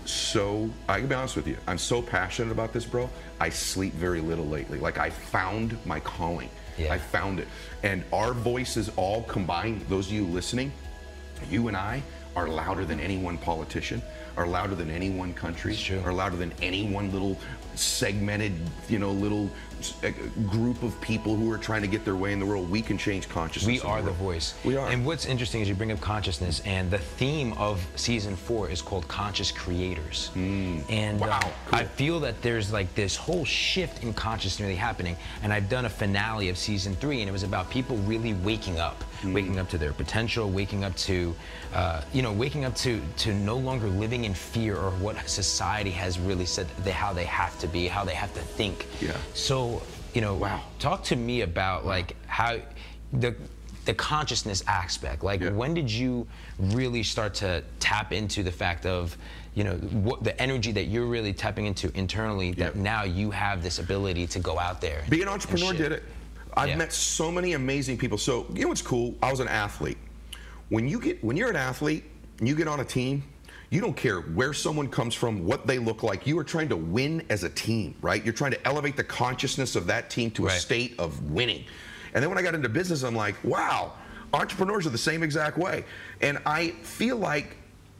I can be honest with you, I'm so passionate about this, bro. I sleep very little lately. I found my calling. I found it. And our voices all combined, those of you listening, you and I are louder than any one politician, are louder than any one country, are louder than any one little segmented, little group of people who are trying to get their way in the world. We can change consciousness. We are the voice. We are. And what's interesting is you bring up consciousness, and the theme of season 4 is called Conscious Creators. And cool. I feel that there's this whole shift in consciousness really happening. And I've done a finale of season 3, and it was about people really waking up, waking up to their potential, waking up to, waking up to no longer living in fear or what society has really said how they have to be, how they have to think. So, talk to me about how the consciousness aspect. When did you really start to tap into the fact of, what the energy that you're really tapping into internally, that now you have this ability to go out there? Being an entrepreneur did it. I've met so many amazing people. So, you know what's cool? I was an athlete. When you're an athlete and you get on a team, you don't care where someone comes from, what they look like. You are trying to win as a team, right? You're trying to elevate the consciousness of that team to a state of winning. And then when I got into business, I'm like, wow, entrepreneurs are the same exact way. And I feel like,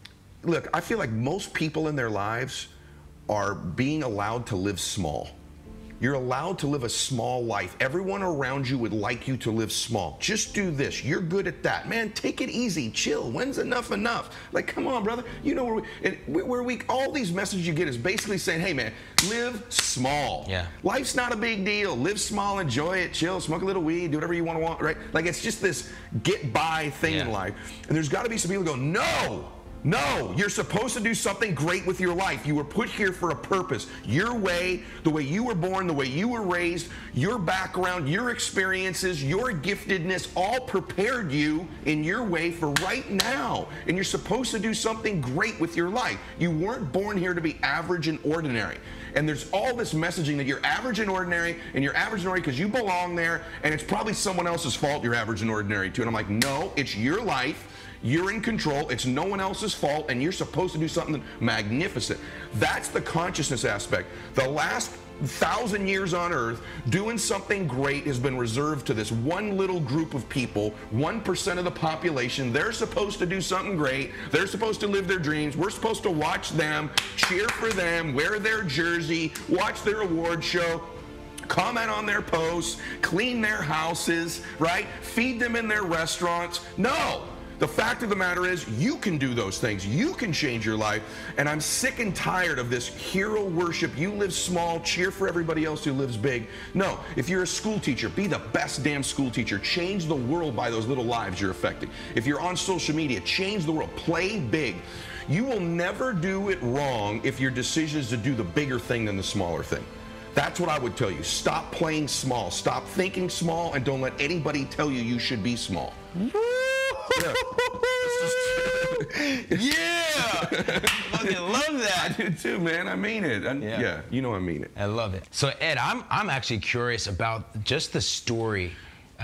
most people in their lives are being allowed to live small. You're allowed to live a small life. Everyone around you would like you to live small. Just do this. You're good at that. Man, take it easy. Chill. When's enough enough? Come on, brother. You know where we all these messages you get is basically saying, hey, man, live small. Life's not a big deal. Live small, enjoy it, chill, smoke a little weed, do whatever you want, right? It's just this get by thing in life. And there's got to be some people who go, no, you're supposed to do something great with your life. You were put here for a purpose. Your way, the way you were born, the way you were raised, your background, your experiences, your giftedness all prepared you in your way for right now. And you're supposed to do something great with your life. You weren't born here to be average and ordinary. And there's all this messaging that you're average and ordinary, and you're average and ordinary because you belong there, and it's probably someone else's fault you're average and ordinary too. And I'm like, no, it's your life. You're in control. It's no one else's fault, and you're supposed to do something magnificent. That's the consciousness aspect. The last 1,000 years on Earth, doing something great has been reserved to this one little group of people, 1% of the population. They're supposed to do something great. They're supposed to live their dreams. We're supposed to watch them, cheer for them, wear their jersey, watch their award show, comment on their posts, clean their houses, right? Feed them in their restaurants. No. The fact of the matter is, you can do those things. You can change your life. And I'm sick and tired of this hero worship. You live small, cheer for everybody else who lives big. No, if you're a school teacher, be the best damn school teacher. Change the world by those little lives you're affecting. If you're on social media, change the world. Play big. You will never do it wrong if your decision is to do the bigger thing than the smaller thing. That's what I would tell you. Stop playing small. Stop thinking small, and don't let anybody tell you you should be small. Yeah. Yeah! I love that. I do too, man. I mean it. Yeah, you know I mean it. I love it. So Ed, I'm actually curious about just the story,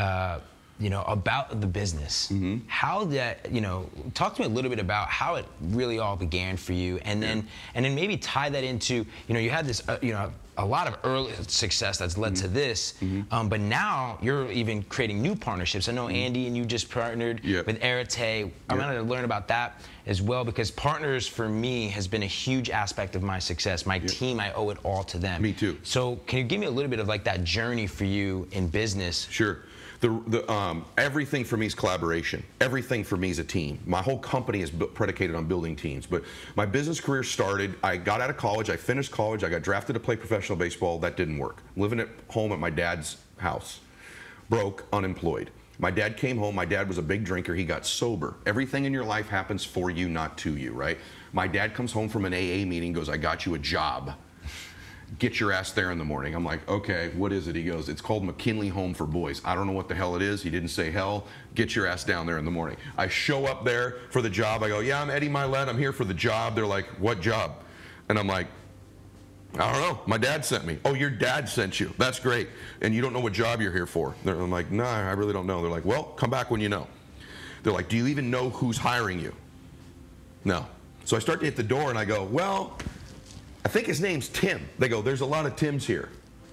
you know, about the business. How that, you know, talk to me a little bit about how it really all began for you, and then maybe tie that into, you know, you had this, you know, a lot of early success that's led to this, but now you're even creating new partnerships. I know Andy and you just partnered with Arete. I wanted to learn about that as well, because partners for me has been a huge aspect of my success. My team, I owe it all to them. Me too. So can you give me a little bit of like that journey for you in business? Sure. Everything for me is collaboration. Everything for me is a team. My whole company is predicated on building teams. But my business career started, I got out of college, I finished college, I got drafted to play professional baseball. That didn't work. Living at home at my dad's house. Broke, unemployed. My dad came home, my dad was a big drinker, he got sober. Everything in your life happens for you, not to you, right? My dad comes home from an AA meeting, goes, I got you a job. Get your ass there in the morning. I'm like, okay, what is it? He goes, it's called McKinley Home for Boys. I don't know what the hell it is. He didn't say hell. Get your ass down there in the morning. I show up there for the job. I go, yeah, I'm Ed Mylett. I'm here for the job. They're like, what job? And I'm like, I don't know. My dad sent me. Oh, your dad sent you. That's great. And you don't know what job you're here for. I'm like, no, I really don't know. They're like, well, come back when you know. They're like, do you even know who's hiring you? No. So I start to hit the door and I go, well, I think his name's Tim. They go, there's a lot of Tims here.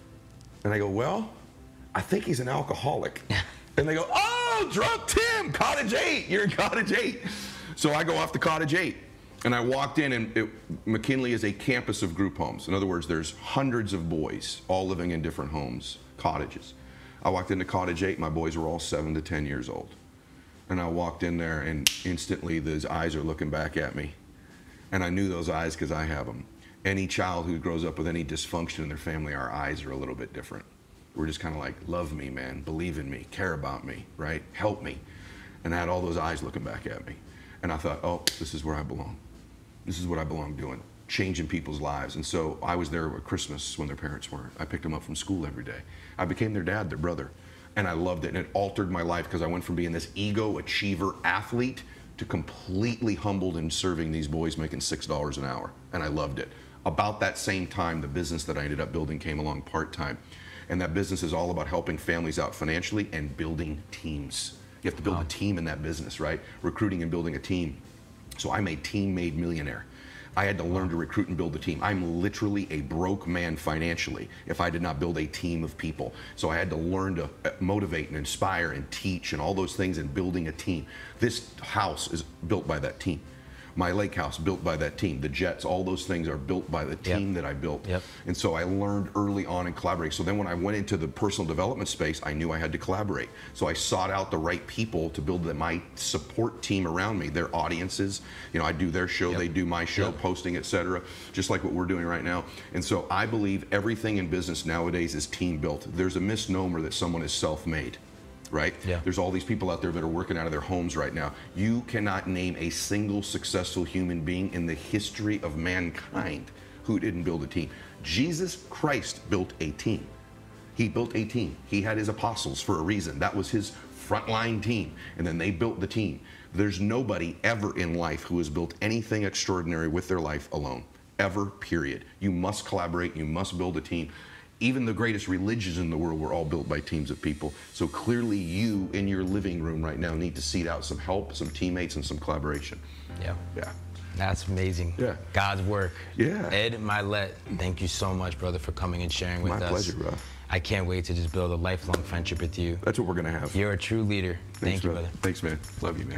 And I go, well, I think he's an alcoholic. And they go, oh, drunk Tim, Cottage 8. You're in Cottage 8. So I go off to Cottage 8. And I walked in, and McKinley is a campus of group homes. In other words, there's hundreds of boys all living in different homes, cottages. I walked into Cottage 8. My boys were all 7 to 10 years old. And I walked in there, and instantly those eyes are looking back at me. And I knew those eyes because I have them. Any child who grows up with any dysfunction in their family, our eyes are a little bit different. We're just kind of like, love me, man, believe in me, care about me, right? Help me. And I had all those eyes looking back at me. And I thought, oh, this is where I belong. This is what I belong doing, changing people's lives. And so I was there at Christmas when their parents weren't. I picked them up from school every day. I became their dad, their brother. And I loved it, and it altered my life because I went from being this ego achiever athlete to completely humbled and serving these boys making $6 an hour. And I loved it. About that same time, the business that I ended up building came along part-time. And that business is all about helping families out financially and building teams. You have to build a team in that business, right? Recruiting and building a team. So I'm a team-made millionaire. I had to learn to recruit and build a team. I'm literally a broke man financially if I did not build a team of people. So I had to learn to motivate and inspire and teach and all those things in building a team. This house is built by that team. My lake house built by that team. The jets, all those things are built by the team that I built. And so I learned early on and collaborate. So then when I went into the personal development space, I knew I had to collaborate. So I sought out the right people to build my support team around me, their audiences. You know, I do their show, they do my show, posting, etc., just like what we're doing right now. And so I believe everything in business nowadays is team built. There's a misnomer that someone is self-made. Right? There's all these people out there that are working out of their homes right now. You cannot name a single successful human being in the history of mankind who didn't build a team. Jesus Christ built a team. He built a team. He had his apostles for a reason. That was his frontline team. And then they built the team. There's nobody ever in life who has built anything extraordinary with their life alone. Ever, period. You must collaborate. You must build a team. Even the greatest religions in the world were all built by teams of people. So clearly you, in your living room right now, need to seek out some help, some teammates, and some collaboration. Yeah. That's amazing. God's work. Ed Mylett, thank you so much, brother, for coming and sharing with us. My pleasure, bro. I can't wait to just build a lifelong friendship with you. That's what we're going to have. You're a true leader. Thank you, brother. Thanks, man. Love you, man.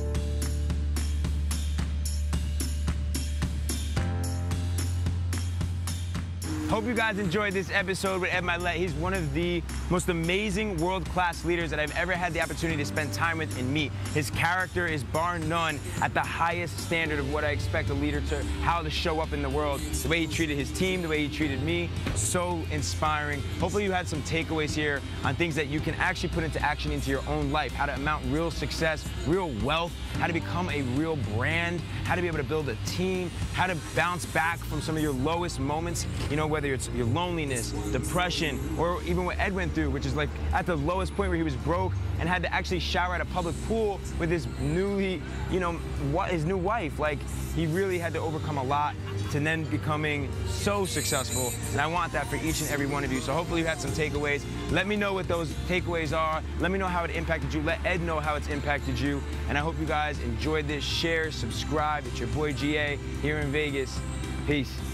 Hope you guys enjoyed this episode with Ed Mylett. He's one of the most amazing world-class leaders that I've ever had the opportunity to spend time with and meet. His character is bar none at the highest standard of what I expect a leader to, how to show up in the world. The way he treated his team, the way he treated me, so inspiring. Hopefully you had some takeaways here on things that you can actually put into action into your own life, how to amount real success, real wealth, how to become a real brand, how to be able to build a team, how to bounce back from some of your lowest moments. You know, whether it's your loneliness, depression, or even what Ed went through, which is like at the lowest point where he was broke and had to actually shower at a public pool with his newly, his new wife. Like, he really had to overcome a lot to then becoming so successful. And I want that for each and every one of you. So hopefully you had some takeaways. Let me know what those takeaways are. Let me know how it impacted you. Let Ed know how it's impacted you. And I hope you guys enjoyed this. Share, subscribe. It's your boy GA here in Vegas. Peace.